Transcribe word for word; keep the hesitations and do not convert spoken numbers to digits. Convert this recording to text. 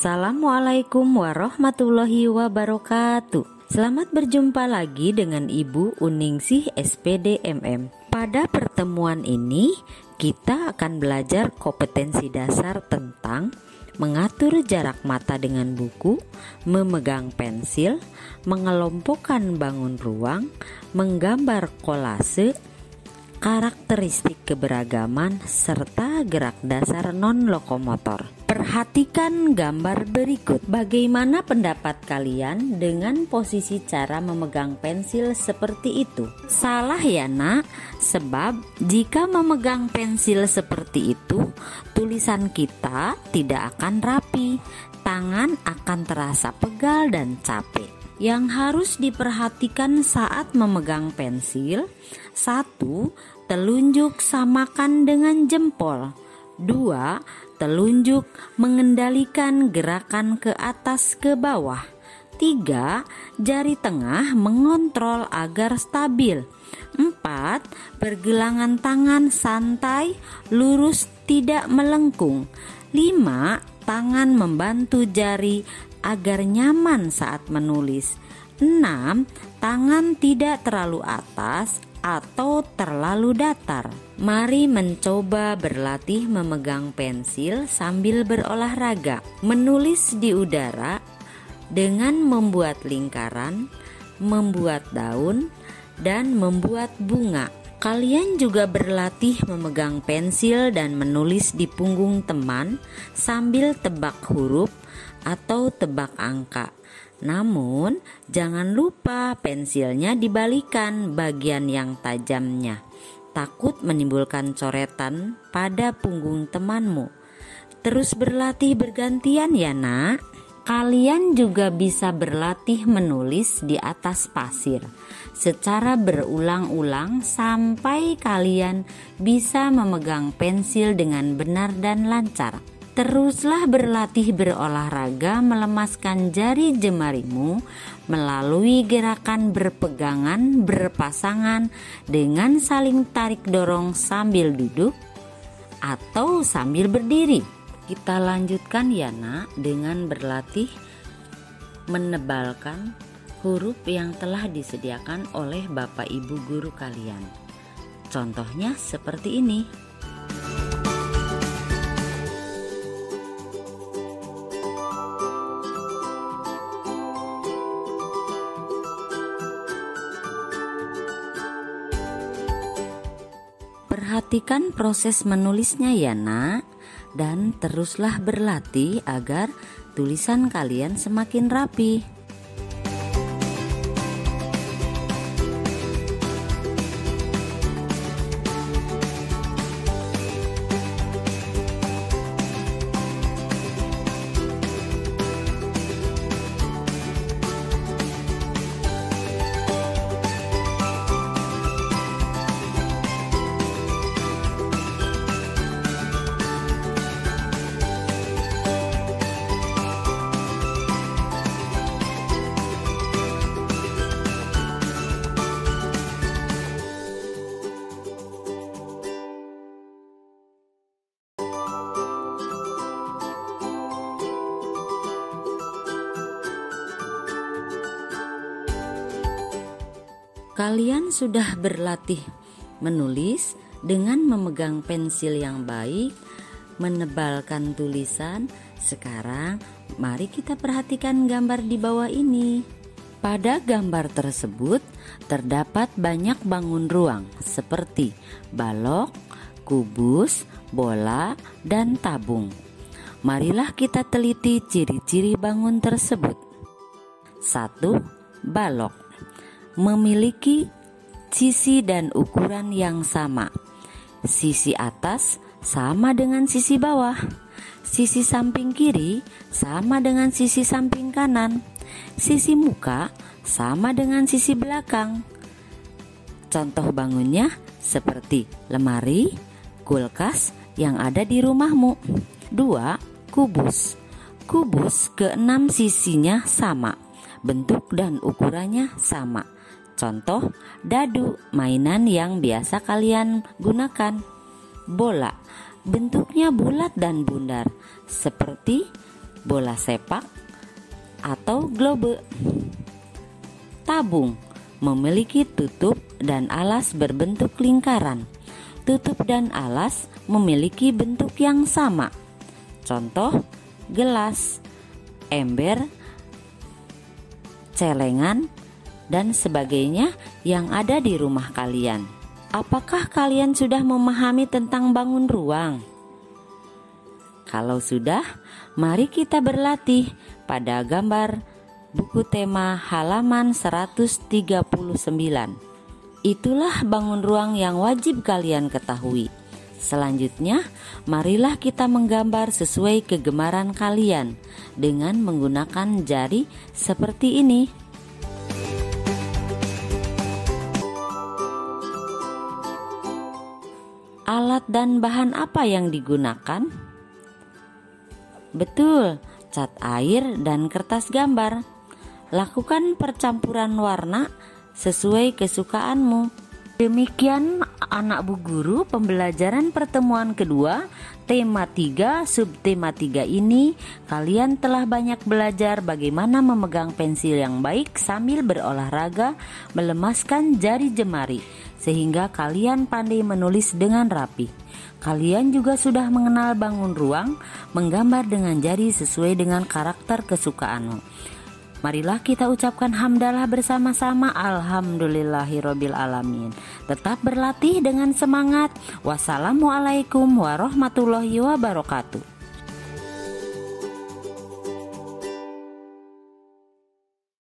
Assalamualaikum warahmatullahi wabarakatuh. Selamat berjumpa lagi dengan Ibu Uningsih S P D M M. Pada pertemuan ini kita akan belajar kompetensi dasar tentang mengatur jarak mata dengan buku, memegang pensil, mengelompokkan bangun ruang, menggambar kolase, karakteristik keberagaman, serta gerak dasar non-lokomotor. Perhatikan gambar berikut. Bagaimana pendapat kalian dengan posisi cara memegang pensil seperti itu? Salah ya nak, sebab jika memegang pensil seperti itu, tulisan kita tidak akan rapi, tangan akan terasa pegal dan capek. Yang harus diperhatikan saat memegang pensil: satu, telunjuk samakan dengan jempol. Dua, telunjuk mengendalikan gerakan ke atas ke bawah. Tiga, jari tengah mengontrol agar stabil. Empat, pergelangan tangan santai, lurus, tidak melengkung. Lima, tangan membantu jari agar nyaman saat menulis. Enam, tangan tidak terlalu atas atau terlalu datar. Mari mencoba berlatih memegang pensil sambil berolahraga. Menulis di udara dengan membuat lingkaran, membuat daun, dan membuat bunga. Kalian juga berlatih memegang pensil dan menulis di punggung teman sambil tebak huruf atau tebak angka. Namun, jangan lupa pensilnya dibalikan bagian yang tajamnya. Takut menimbulkan coretan pada punggung temanmu. Terus berlatih bergantian ya nak. Kalian juga bisa berlatih menulis di atas pasir secara berulang-ulang sampai kalian bisa memegang pensil dengan benar dan lancar. Teruslah berlatih berolahraga melemaskan jari jemarimu melalui gerakan berpegangan, berpasangan dengan saling tarik dorong sambil duduk atau sambil berdiri. Kita lanjutkan ya nak dengan berlatih menebalkan huruf yang telah disediakan oleh Bapak Ibu guru kalian. Contohnya seperti ini. Perhatikan proses menulisnya ya nak, dan teruslah berlatih agar tulisan kalian semakin rapi. Kalian sudah berlatih menulis dengan memegang pensil yang baik, menebalkan tulisan. Sekarang mari kita perhatikan gambar di bawah ini. Pada gambar tersebut terdapat banyak bangun ruang seperti balok, kubus, bola, dan tabung. Marilah kita teliti ciri-ciri bangun tersebut. Satu, balok memiliki sisi dan ukuran yang sama. Sisi atas sama dengan sisi bawah. Sisi samping kiri sama dengan sisi samping kanan. Sisi muka sama dengan sisi belakang. Contoh bangunnya seperti lemari, kulkas yang ada di rumahmu. Dua, kubus. Kubus keenam sisinya sama. Bentuk dan ukurannya sama. Contoh, dadu, mainan yang biasa kalian gunakan. Bola, bentuknya bulat dan bundar, seperti bola sepak, atau globe. Tabung memiliki tutup dan alas berbentuk lingkaran. Tutup dan alas memiliki bentuk yang sama. Contoh, gelas, ember, celengan, dan sebagainya yang ada di rumah kalian. Apakah kalian sudah memahami tentang bangun ruang? Kalau sudah, mari kita berlatih pada gambar buku tema halaman seratus tiga puluh sembilan. Itulah bangun ruang yang wajib kalian ketahui. Selanjutnya, marilah kita menggambar sesuai kegemaran kalian dengan menggunakan jari seperti ini. Alat dan bahan apa yang digunakan? Betul, cat air dan kertas gambar. Lakukan percampuran warna sesuai kesukaanmu. Demikian anak Bu Guru, pembelajaran pertemuan kedua tema tiga subtema tiga ini kalian telah banyak belajar bagaimana memegang pensil yang baik sambil berolahraga melemaskan jari jemari sehingga kalian pandai menulis dengan rapi. Kalian juga sudah mengenal bangun ruang, menggambar dengan jari sesuai dengan karakter kesukaanmu. Marilah kita ucapkan hamdalah bersama-sama. Alhamdulillahirabbil alamin. Tetap berlatih dengan semangat. Wassalamualaikum warahmatullahi wabarakatuh.